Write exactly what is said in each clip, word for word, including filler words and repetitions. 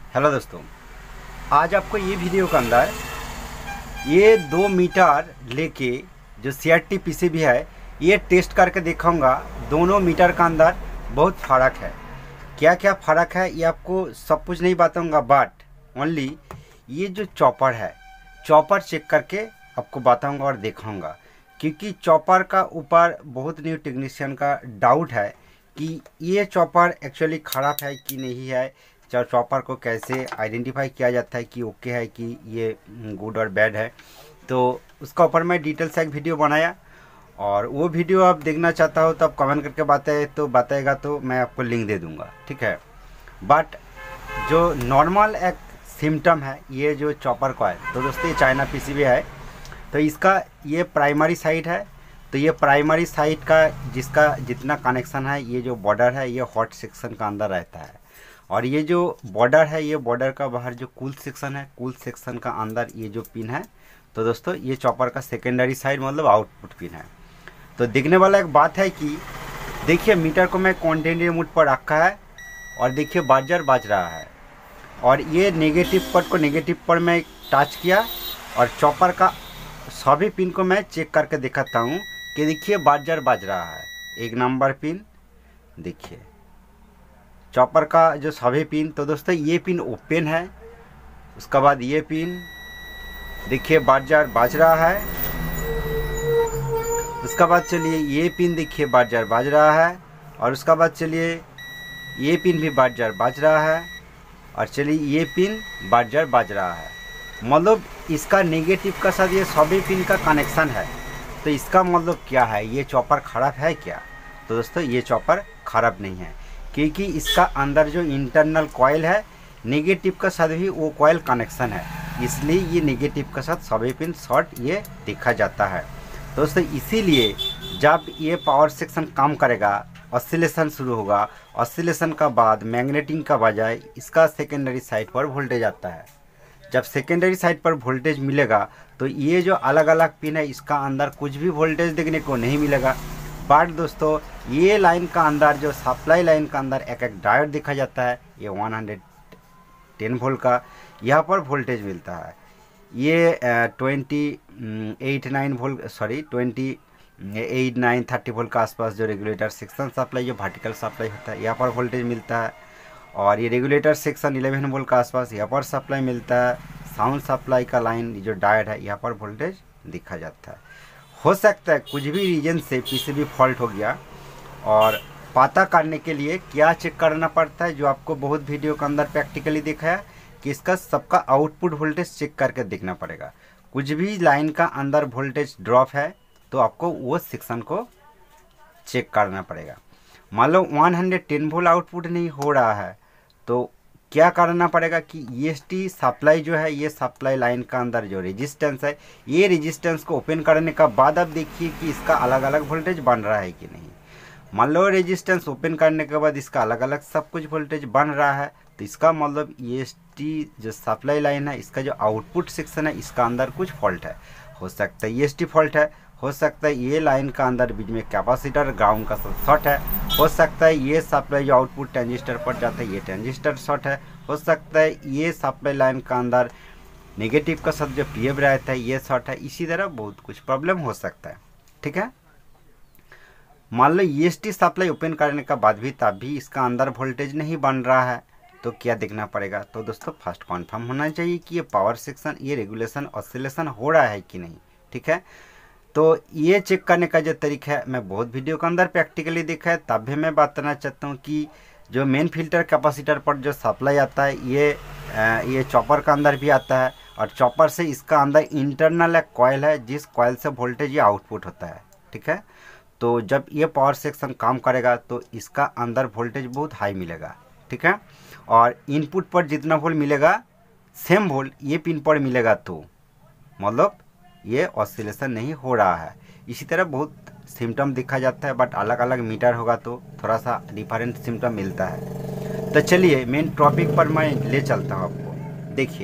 Hello दोस्तों, आज आपको ये वीडियो के अंदर ये दो मीटर लेके जो सी आर टी पीसीबी है ये टेस्ट करके दिखाऊंगा। दोनों मीटर का अंदर बहुत फ़र्क है। क्या क्या फ़र्क है ये आपको सब कुछ नहीं बताऊंगा, बट ओनली ये जो चॉपर है चॉपर चेक करके आपको बताऊंगा और दिखाऊंगा। क्योंकि चॉपर का ऊपर बहुत न्यू टेक्नीशियन का डाउट है कि ये चॉपर एक्चुअली ख़राब है कि नहीं है, चॉपर को कैसे आइडेंटिफाई किया जाता है कि ओके है कि ये गुड और बैड है। तो उसका ऊपर मैं डिटेल से एक वीडियो बनाया और वो वीडियो आप देखना चाहता हो तो आप कमेंट करके बताए तो बताएगा तो मैं आपको लिंक दे दूंगा, ठीक है। बट जो नॉर्मल एक सिम्टम है ये जो चॉपर का है, तो दोस्तों ये चाइना पीसीबी है। तो इसका ये प्राइमरी साइड है। तो ये प्राइमरी साइड का जिसका जितना कनेक्शन है, ये जो बॉर्डर है ये हॉट सेक्शन का अंदर रहता है। और ये जो बॉर्डर है ये बॉर्डर का बाहर जो कूल सेक्शन है, कूल सेक्शन का अंदर ये जो पिन है, तो दोस्तों ये चॉपर का सेकेंडरी साइड मतलब आउटपुट पिन है। तो देखने वाला एक बात है कि देखिए मीटर को मैं कॉन्टिन्यू मोड पर रखा है और देखिए बाजार बाज रहा है। और ये नेगेटिव पर को नेगेटिव पर मैं टच किया और चॉपर का सभी पिन को मैं चेक करके दिखाता हूँ कि देखिए बाजार बाज रहा है। एक नंबर पिन देखिए चॉपर का जो सभी पिन, तो दोस्तों ये पिन ओपन है। उसके बाद ये पिन देखिए बाजार बाज रहा है। उसके बाद चलिए ये पिन देखिए बाजार बाज रहा है। और उसके बाद चलिए ये पिन भी बाजार बाज रहा है। और चलिए ये पिन बाजार बाज रहा है। मतलब इसका नेगेटिव का साथ ये सभी पिन का कनेक्शन है। तो इसका मतलब क्या है, ये चॉपर ख़राब है क्या? तो दोस्तों ये चॉपर ख़राब नहीं है, क्योंकि इसका अंदर जो इंटरनल कॉइल है नेगेटिव का साथ भी वो कॉइल कनेक्शन है, इसलिए ये नेगेटिव का साथ सभी पिन शॉर्ट ये देखा जाता है। दोस्तों इसीलिए जब ये पावर सेक्शन काम करेगा ऑसिलेशन शुरू होगा, ऑसिलेशन का बाद मैग्नेटिंग का बजाय इसका सेकेंडरी साइड पर वोल्टेज आता है। जब सेकेंडरी साइड पर वोल्टेज मिलेगा तो ये जो अलग अलग पिन है इसका अंदर कुछ भी वोल्टेज देखने को नहीं मिलेगा। बट दोस्तों ये लाइन का अंदर जो सप्लाई लाइन का अंदर एक एक डायोड देखा जाता है, ये वन हंड्रेड टेन वोल्ट का यहाँ पर वोल्टेज मिलता है। ये twenty eight nine volt sorry twenty eight nine thirty volt का आसपास जो रेगुलेटर सेक्शन सप्लाई जो वर्टिकल सप्लाई होता है यहाँ पर वोल्टेज मिलता है। और ये रेगुलेटर सेक्शन इलेवन वोल्ट का आसपास यहाँ पर सप्लाई मिलता है। साउंड सप्लाई का लाइन जो डायोड है यहाँ पर वोल्टेज देखा जाता है। हो सकता है कुछ भी रीजन से पीसीबी फॉल्ट हो गया, और पता करने के लिए क्या चेक करना पड़ता है, जो आपको बहुत वीडियो के अंदर प्रैक्टिकली दिखाया कि इसका सबका आउटपुट वोल्टेज चेक करके देखना पड़ेगा। कुछ भी लाइन का अंदर वोल्टेज ड्रॉप है तो आपको वो सेक्शन को चेक करना पड़ेगा। मान लो one hundred ten volt output नहीं हो रहा है तो क्या करना पड़ेगा कि ई एस टी सप्लाई जो है ये सप्लाई लाइन का अंदर जो रेजिस्टेंस है ये रेजिस्टेंस को ओपन करने का बाद आप देखिए कि इसका अलग अलग वोल्टेज बन रहा है कि नहीं। मान लो रेजिस्टेंस ओपन करने के बाद इसका अलग अलग सब कुछ वोल्टेज बन रहा है तो इसका मतलब ई एस टी जो सप्लाई लाइन है इसका जो आउटपुट सेक्शन है इसका अंदर कुछ फॉल्ट है। हो सकता है ई एस टी फॉल्ट है, हो सकता है ये लाइन का अंदर बीच में कैपेसिटर ग्राउंड का शॉर्ट है, हो सकता है ये सप्लाई जो आउटपुट ट्रांजिस्टर पर जाता है ये ट्रांजिस्टर शॉर्ट है, हो सकता है ये सप्लाई लाइन का अंदर नेगेटिव का साथ जो पी एफ रहता है ये शॉर्ट है। इसी तरह बहुत कुछ प्रॉब्लम हो सकता है, ठीक है। मान लो E S T supply open करने का बाद भी तब भी इसका अंदर वोल्टेज नहीं बन रहा है तो क्या देखना पड़ेगा? तो दोस्तों फर्स्ट कन्फर्म होना चाहिए कि ये पावर सेक्शन ये रेगुलेशन ऑसिलेशन हो रहा है कि नहीं, ठीक है। तो ये चेक करने का जो तरीका है मैं बहुत वीडियो के अंदर प्रैक्टिकली देखा है, तब भी मैं बताना चाहता हूँ कि जो मेन फिल्टर कैपेसिटर पर जो सप्लाई आता है ये ये चॉपर का अंदर भी आता है। और चॉपर से इसका अंदर इंटरनल एक कॉइल है जिस कॉइल से वोल्टेज ये आउटपुट होता है, ठीक है। तो जब ये पावर सेक्शन काम करेगा तो इसका अंदर वोल्टेज बहुत हाई मिलेगा, ठीक है। और इनपुट पर जितना वोल्ट मिलेगा सेम वोल्ट ये पिन पर मिलेगा, तो मतलब ये ऑसिलेशन नहीं हो रहा है। इसी तरह बहुत सिम्टम दिखा जाता है, बट अलग अलग मीटर होगा तो थोड़ा सा डिफरेंट सिम्टम मिलता है। तो चलिए मेन टॉपिक पर मैं ले चलता हूँ आपको। देखिए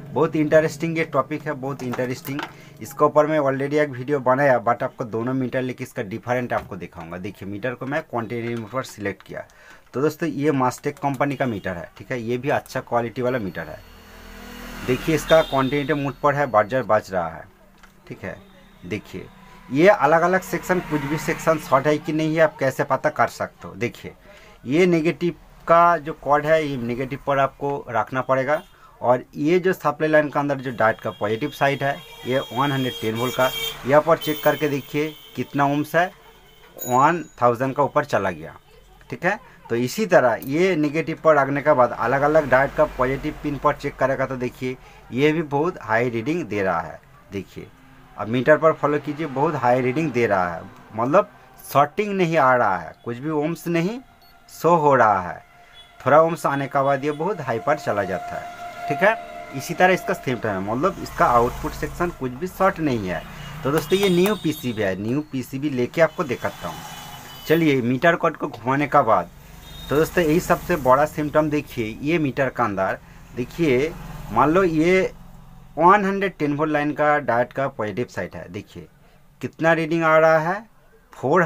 बहुत इंटरेस्टिंग ये टॉपिक है, बहुत इंटरेस्टिंग। इसके ऊपर मैं ऑलरेडी एक वीडियो बनाया, बट आपको दोनों मीटर लेके इसका डिफरेंट आपको दिखाऊंगा। देखिए मीटर को मैं क्वांटिटी पर सिलेक्ट किया, तो दोस्तों ये मास्टेक कंपनी का मीटर है, ठीक है। ये भी अच्छा क्वालिटी वाला मीटर है। देखिए इसका क्वांटिटी मोड पर है, बाजार बज रहा है, ठीक है। देखिए ये अलग अलग सेक्शन, कुछ भी सेक्शन शॉर्ट है कि नहीं है आप कैसे पता कर सकते हो। देखिए ये नेगेटिव का जो कॉर्ड है ये नेगेटिव पर आपको रखना पड़ेगा, और ये जो सप्लाई लाइन का अंदर जो डायोड का पॉजिटिव साइड है ये एक सौ दस वोल्ट का, यहाँ पर चेक करके देखिए कितना ओम्स है, वन थाउजेंड का ऊपर चला गया, ठीक है। तो इसी तरह ये नेगेटिव पर रखने के बाद अलग अलग डायोड का पॉजिटिव पिन पर चेक करेगा, तो देखिए ये भी बहुत हाई रीडिंग दे रहा है। देखिए अब मीटर पर फॉलो कीजिए, बहुत हाई रीडिंग दे रहा है, मतलब शॉर्टिंग नहीं आ रहा है, कुछ भी ओम्स नहीं शो हो रहा है। थोड़ा ओम्स आने के बाद ये बहुत हाई पर चला जाता है, ठीक है। इसी तरह इसका सिम्टम है, मतलब इसका आउटपुट सेक्शन कुछ भी शॉर्ट नहीं है। तो दोस्तों ये न्यू पीसीबी है, न्यू पीसीबी लेके आपको दिखाता हूँ। चलिए मीटर कॉर्ड को घुमाने का बाद, तो दोस्तों यही सबसे बड़ा सिम्टम देखिए, ये मीटर का अंदर देखिए, मान लो ये एक सौ दस वोल्ट लाइन का डायोड का पॉजिटिव साइड है। देखिए कितना रीडिंग आ रहा है, चार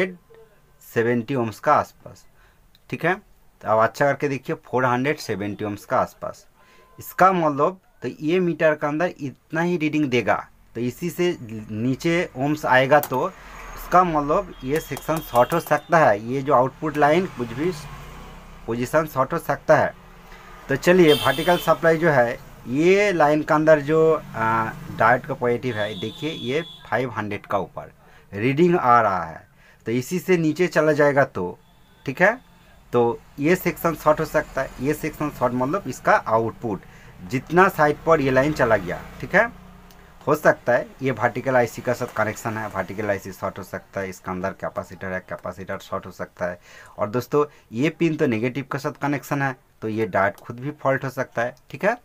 सौ सत्तर ओम्स का आसपास, ठीक है। तो अब अच्छा करके देखिए चार सौ सत्तर ओम्स का आसपास, इसका मतलब तो ये मीटर का अंदर इतना ही रीडिंग देगा। तो इसी से नीचे ओम्स आएगा तो इसका मतलब ये सेक्शन शॉर्ट हो सकता है, ये जो आउटपुट लाइन कुछ भी पोजीशन शॉर्ट हो सकता है। तो चलिए वर्टिकल सप्लाई जो है ये लाइन का अंदर जो डायोड का पॉजिटिव है, देखिए ये पाँच सौ का ऊपर रीडिंग आ रहा है, तो इसी से नीचे चला जाएगा तो, ठीक है। तो ये सेक्शन शॉर्ट हो सकता है, ये सेक्शन शॉर्ट मतलब इसका आउटपुट जितना साइड पर ये लाइन चला गया, ठीक है। हो सकता है ये वर्टिकल आईसी का साथ कनेक्शन है, वर्टिकल आईसी शॉर्ट हो सकता है, इसका अंदर कैपेसिटर है, कैपेसिटर शॉर्ट हो सकता है। और दोस्तों ये पिन तो नेगेटिव के साथ कनेक्शन है, तो ये डायोड खुद भी फॉल्ट हो सकता है, ठीक है।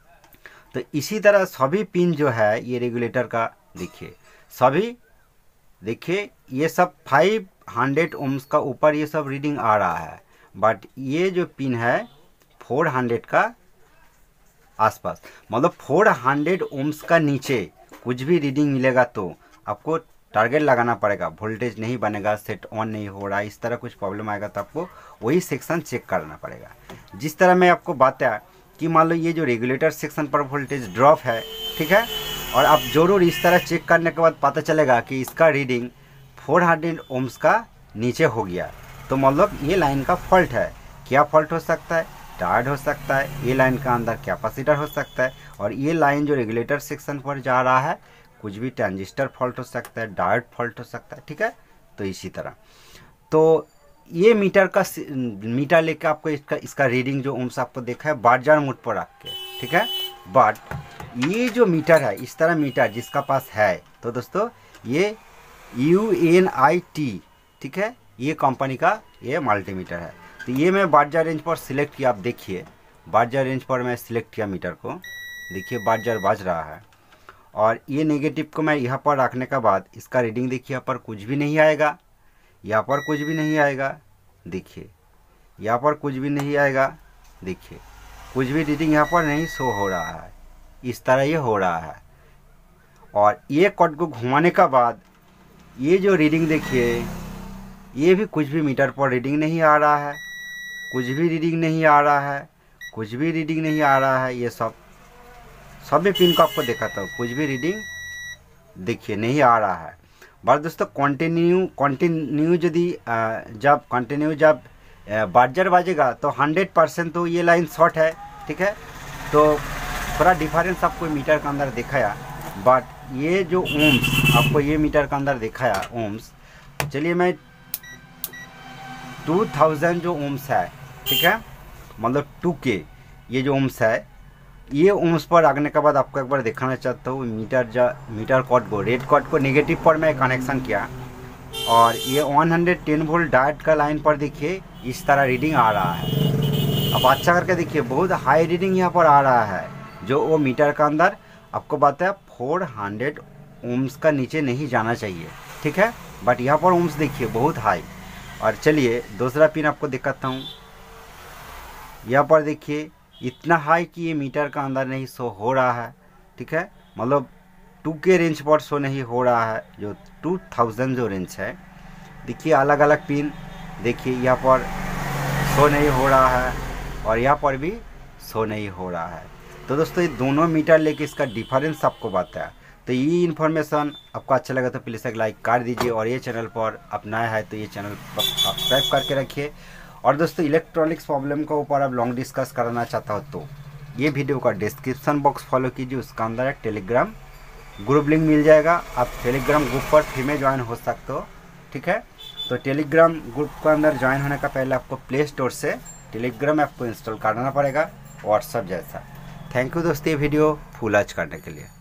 तो इसी तरह सभी पिन जो है ये रेगुलेटर का देखिए, सभी देखिए ये सब पाँच सौ ओम्स का ऊपर ये सब रीडिंग आ रहा है, बट ये जो पिन है चार सौ का आसपास, मतलब चार सौ ओम्स का नीचे कुछ भी रीडिंग मिलेगा तो आपको टारगेट लगाना पड़ेगा, वोल्टेज नहीं बनेगा, सेट ऑन नहीं हो रहा, इस तरह कुछ प्रॉब्लम आएगा तो आपको वही सेक्शन चेक करना पड़ेगा। जिस तरह मैं आपको बताया कि मान लो ये जो रेगुलेटर सेक्शन पर वोल्टेज ड्रॉप है, ठीक है, और आप जरूर इस तरह चेक करने के बाद पता चलेगा कि इसका रीडिंग चार सौ ओम्स का नीचे हो गया, तो मतलब ये लाइन का फॉल्ट है। क्या फॉल्ट हो सकता है, डायोड हो सकता है, ये लाइन का अंदर कैपेसिटर हो सकता है, और ये लाइन जो रेगुलेटर सेक्शन पर जा रहा है कुछ भी ट्रांजिस्टर फॉल्ट हो सकता है, डायोड फॉल्ट हो सकता है, ठीक है। तो इसी तरह तो ये मीटर का मीटर लेके आपको इसका इसका रीडिंग जो ओम्स आपको देखा है बाजार मोड पर रख के, ठीक है। बट ये जो मीटर है, इस तरह मीटर जिसका पास है, तो दोस्तों ये यू एन आई टी, ठीक है, ये कंपनी का ये मल्टीमीटर है। तो ये मैं बाजार रेंज पर सिलेक्ट किया, आप देखिए बाजार रेंज पर मैं सिलेक्ट किया मीटर को, देखिए बाजार बज रहा है, और ये नेगेटिव को मैं यहाँ पर रखने के बाद इसका रीडिंग देखिए, यहाँ पर कुछ भी नहीं आएगा, यहाँ पर कुछ भी नहीं आएगा, देखिए यहाँ पर कुछ भी नहीं आएगा, देखिए कुछ भी रीडिंग यहाँ पर नहीं शो हो रहा है, इस तरह ये हो रहा है। और ये कॉर्ड को घुमाने का बाद ये जो रीडिंग देखिए, ये भी कुछ भी मीटर पर रीडिंग नहीं आ रहा है, कुछ भी रीडिंग नहीं आ रहा है, कुछ भी रीडिंग नहीं आ रहा है। ये सब सभी पिन को आपको दिखाता हूँ, कुछ भी रीडिंग देखिए नहीं आ रहा है। बस दोस्तों कंटिन्यू कंटिन्यू यदि जब कंटिन्यू जब बाजार बाजेगा तो हंड्रेड परसेंट तो ये लाइन शॉर्ट है, ठीक है। तो थोड़ा डिफरेंस आपको मीटर के अंदर दिखाया, बट ये जो ओम्स आपको ये मीटर के अंदर दिखाया ओम्स, चलिए मैं टू थाउजेंड जो ओम्स है, ठीक है, मतलब टू के ये जो ओम्स है, ये ओम्स पर रखने के बाद आपको एक बार दिखाना चाहता हूँ मीटर जा मीटर कॉर्ड को, रेड कॉर्ड को नेगेटिव पर मैं कनेक्शन किया, और ये एक सौ दस वोल्ट डायोड का लाइन पर देखिए इस तरह रीडिंग आ रहा है। अब अच्छा करके देखिए बहुत हाई रीडिंग यहाँ पर आ रहा है, जो वो मीटर का अंदर आपको बताया चार सौ ओम्स का नीचे नहीं जाना चाहिए, ठीक है, बट यहाँ पर ओम्स देखिए बहुत हाई। और चलिए दूसरा पिन आपको दिखाता हूँ, यहाँ पर देखिए इतना हाई कि ये मीटर का अंदर नहीं शो हो रहा है, ठीक है। मतलब टू के रेंज पर शो नहीं हो रहा है, जो टू थाउजेंड जो रेंज है। देखिए अलग अलग पिन, देखिए यहाँ पर शो नहीं हो रहा है और यहाँ पर भी शो नहीं हो रहा है। तो दोस्तों ये दोनों मीटर लेके इसका डिफरेंस आपको बताया। तो ये इन्फॉर्मेशन आपको अच्छा लगा तो प्लीज़ एक लाइक कर दीजिए, और ये चैनल पर आप नया है तो ये चैनल सब्सक्राइब करके रखिए। और दोस्तों इलेक्ट्रॉनिक्स प्रॉब्लम के ऊपर आप लॉन्ग डिस्कस करना चाहता हो तो ये वीडियो का डिस्क्रिप्शन बॉक्स फॉलो कीजिए, उसका अंदर एक टेलीग्राम ग्रुप लिंक मिल जाएगा। आप टेलीग्राम ग्रुप पर फ्री में ज्वाइन हो सकते हो, ठीक है। तो टेलीग्राम ग्रुप के अंदर ज्वाइन होने का पहले आपको प्ले स्टोर से टेलीग्राम ऐप को इंस्टॉल करना पड़ेगा, व्हाट्सएप जैसा। थैंक यू दोस्तों ये वीडियो फुल वॉच करने के लिए।